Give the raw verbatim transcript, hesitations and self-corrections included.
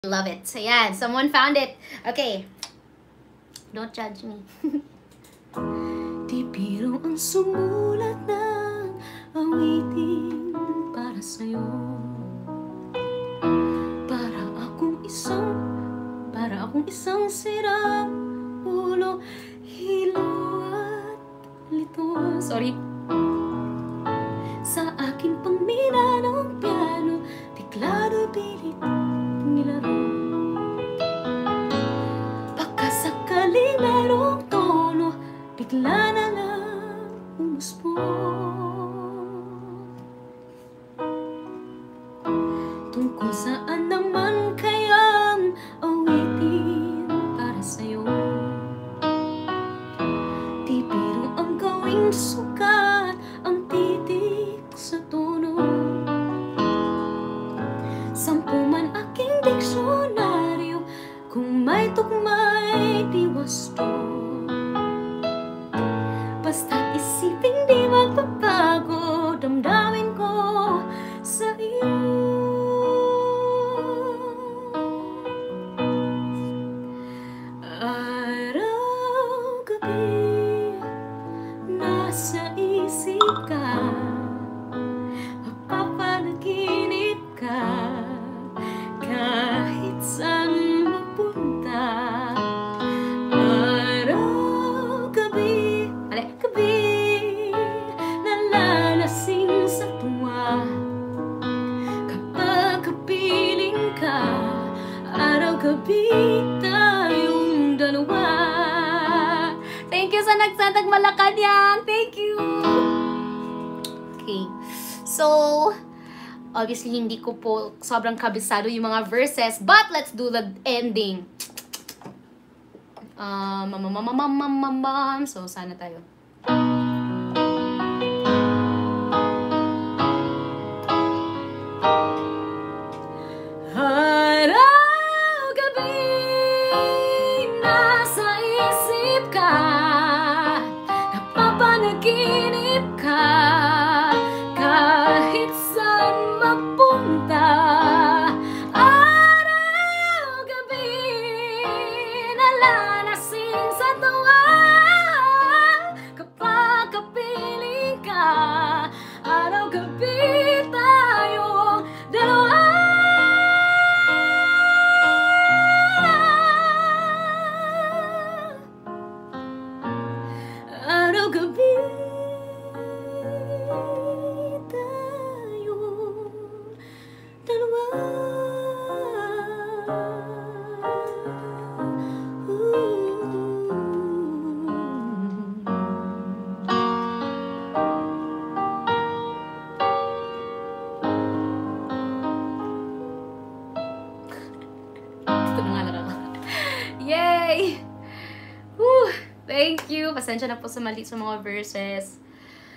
Love it. So, yan. Someone found it. Okay. Don't judge me. Di biro ang sumulat ng awitin para sa'yo. Para akong isang, para akong isang sirang ulo, hilo at lito. Sorry. Sa akin pang mina ng piano, tiklado pilit nilaro. Baka sakaling merong tono, bigla na lang umuspo. Tungkol saan naman kayang awitin para sa'yo? Di biro ang gawing sukat, ang titik sa tono. Sampu man aking diksyonaryo, kung may tukma'y di wasto. Basta isipin di magpapago, damdamin ko sa iyo. Araw, gabi, nasa isip ka, mapapanaginip ka, kahit saan mapunta. Araw, gabi, Mali. gabi, nalalasing sa tuwa kapag kapiling ka. Araw, gabi, tayong dalawa. Thank you sa nagsatag Malacanang. Thank you. Okay. So, obviously, hindi ko po sobrang kabisado yung mga verses. But, let's do the ending. Um, mamamamamamamam. So, sana tayo. Araw, gabi, nasa isip ka, napapanaginip ka, kahit saan mapunta. Araw, gabi, nalalasing sa tuwa kapag kapiling ka. Araw, gabi, tayong dalawa. Araw, gabi, tayong dalawa. Gusto na nga lang ako. Yay! Whew! Thank you! Pasensya na po sa mali sa mga verses.